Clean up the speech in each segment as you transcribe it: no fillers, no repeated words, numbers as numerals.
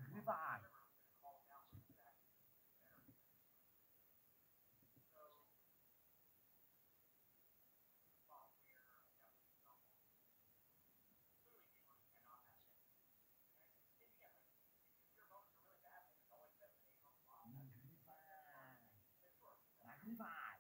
Goodbye. Goodbye.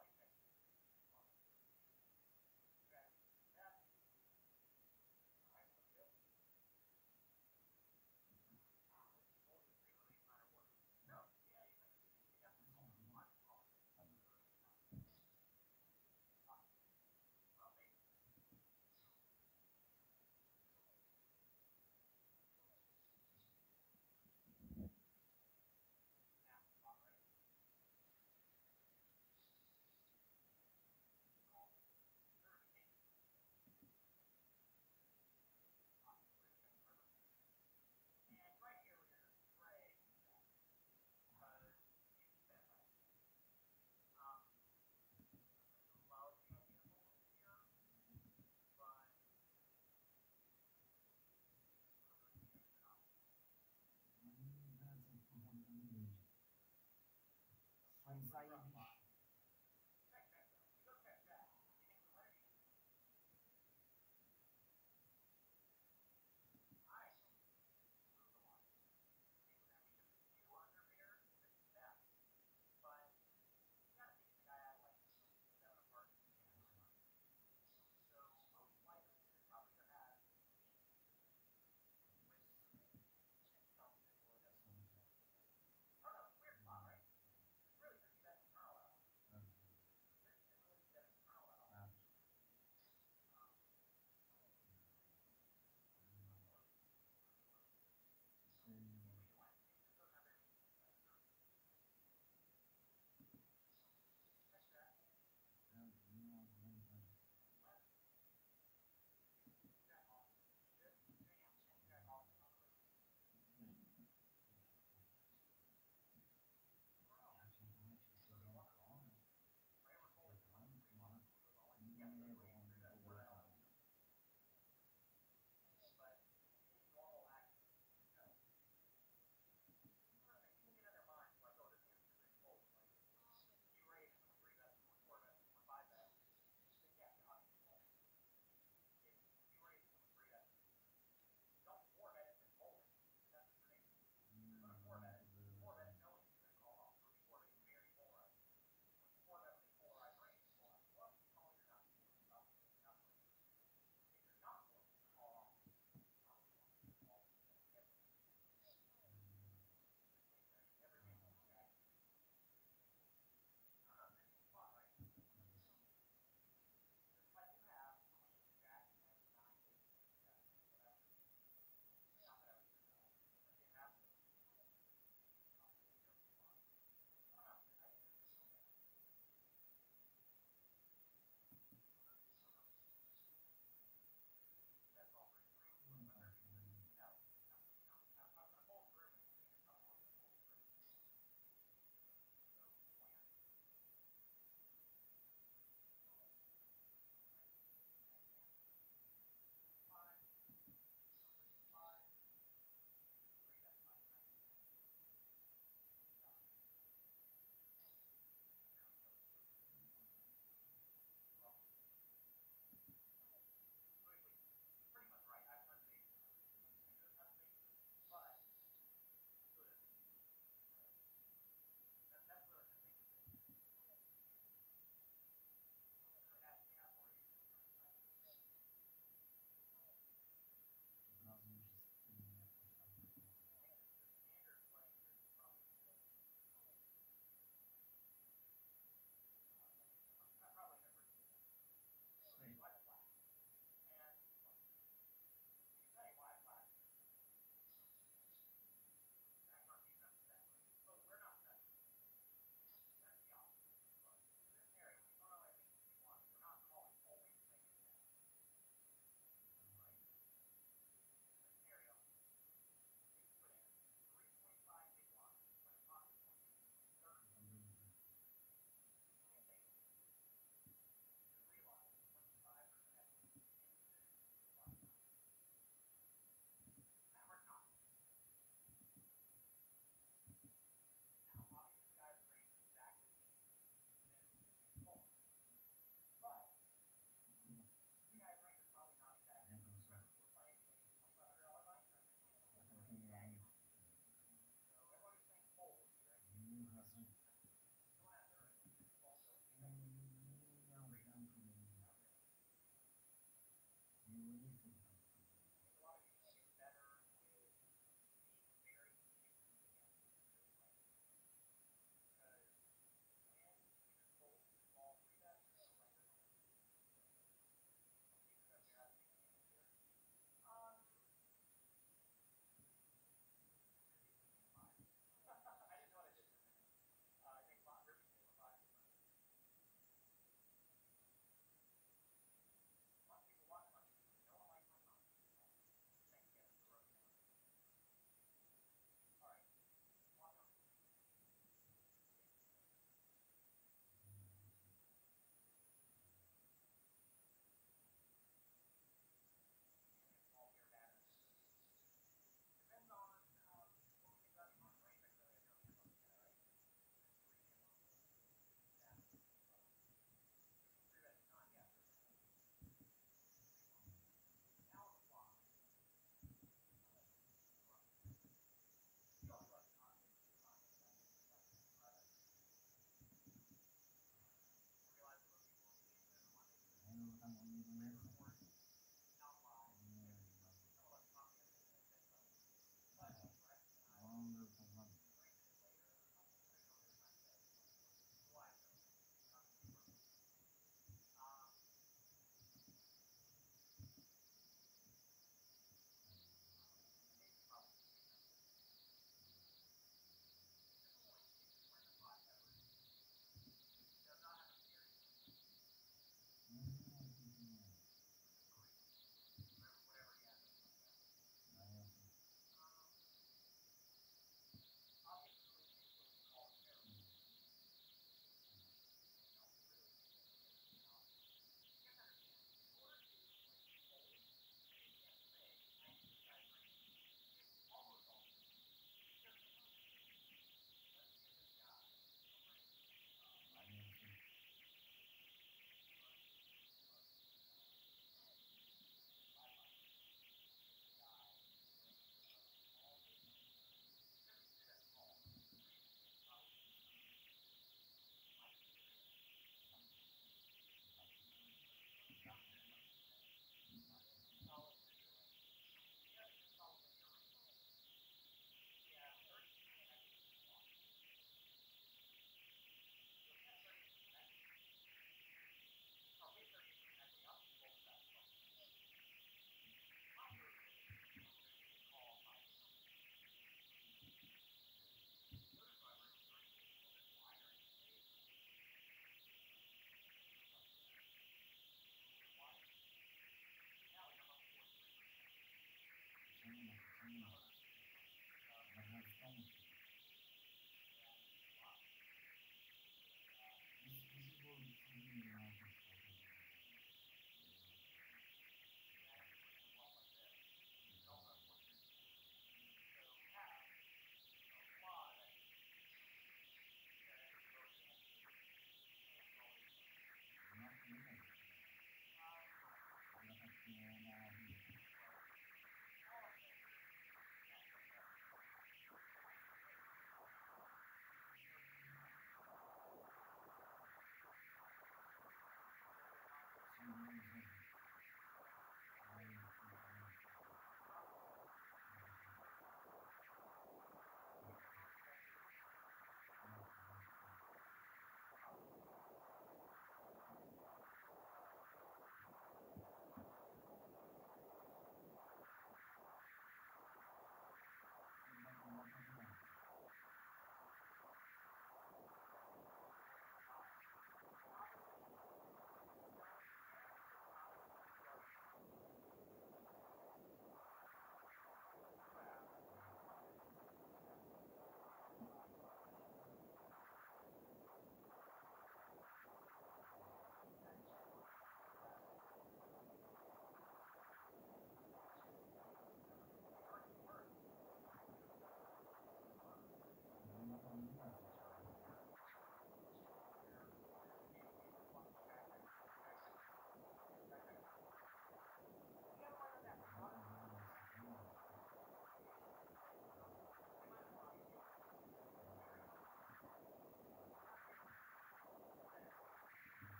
Zajebiście.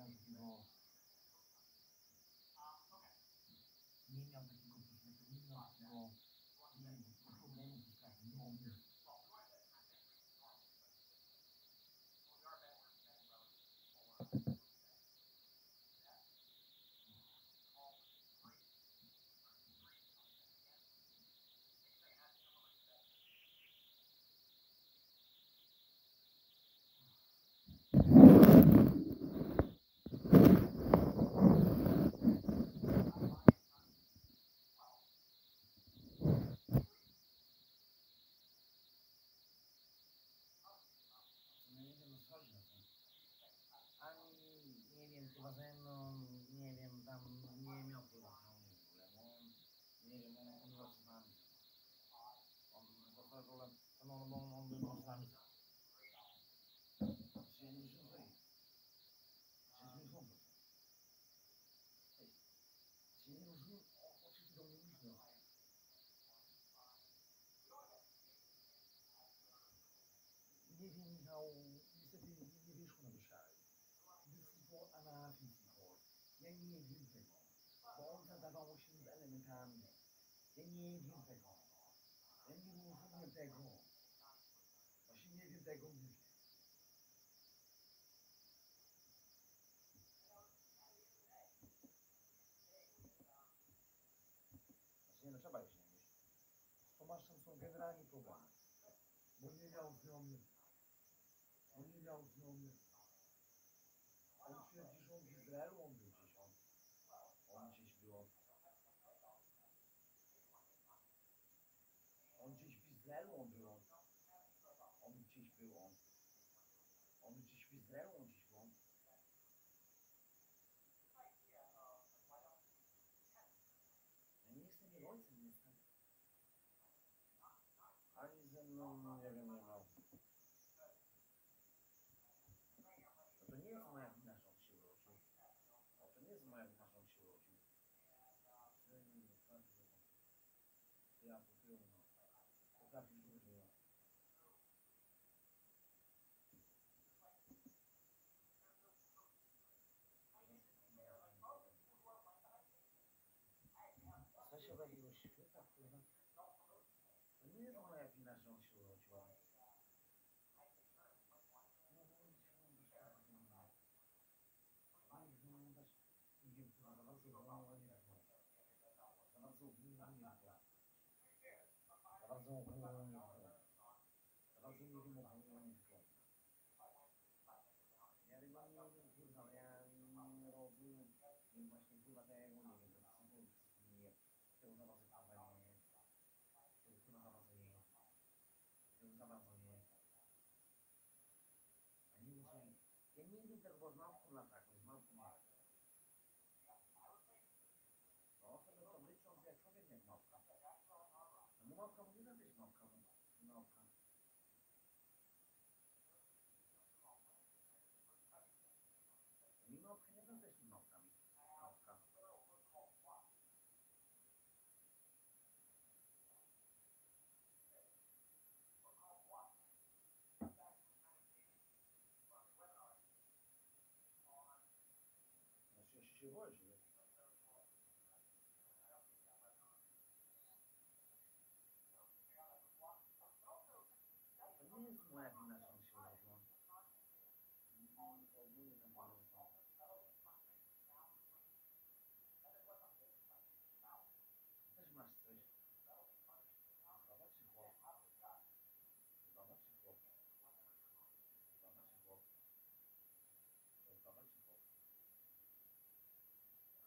takiego, nie miał takiego różnego, nie miał takiego, nie wiem, takiego problemu z pracy, nie miał mnie. No nie wiem, no schodzi na to. Ani, nie wiem, chyba ze mną, nie wiem, tam nie miał chyba z nią w ogóle, no, nie wiem, on był z nami. On dostał rolę, no, on był z nami. Czy ja nie żyję? Czy jest mi chłopak? Ej, czy ja nie rozumiem, o czym ty do mnie mówisz, no? Nie wiem, Michał, niestety nie wyszło na duszary. Dyscypol, anafizykol. Ja nie wiem tego, bo on zadawał się z elementami. Ja nie wiem tego. Ja nie rozumiem tego. Właśnie nie wiem tego, nie wiem. Znaczy nie, no trzeba już nie mieć. Z Tomaszem są generalnie problemy. Bo nie miał z nią, on nie miał z nią, on twierdzi, że on w Izraelu, on był gdzieś, on gdzieś było. On gdzieś w Izraelu, on był, on gdzieś był, on gdzieś w Izraelu, on gdzieś był. Ja nie jestem jego ojcem, nie jestem. Ani ze mną, nie wiem, nie miał. No to nie jest moja wina, że on się urodził. No to nie jest moja wina, że on się urodził. Ja to było, no. Potrafisz dużo. Co się robiło świata, kurwa? To nie jest moja wina, że on się urodził. No bo on się nam też tak nie ma. Nie dać, nie wiem, kurwa, za bardzo ogólnie nie było. Za bardzo ogólnie nie było. Za bardzo ogólnie nie było. Za bardzo nie wiem ogólnie nie było. Ja chyba nie wiem, kurwa, ja nie rozumiem. I właśnie kurwa tego, nie wiem, to są nie. Tego za bardzo kurwa nie. Tego kurwa za bardzo nie. Tego za bardzo nie. A nie wiem, ja nie wiem tego, bo z małpką lataką, z małpką lataką. No, sobie to licząc jak człowiek, jak małpka. No małpka mówi, że jesteś małpka, no. Małpka. Mi małpka nie jesteś małpkami. Małpka. Znaczy, jeśli się wozi, nie? To nie jest moja wina, że on się urodził. Ogólnie tam pomysł. Też masz coś. Baba czy chłop? Baba czy chłop? Baba czy chłop? To jest baba czy chłop?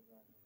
Bye.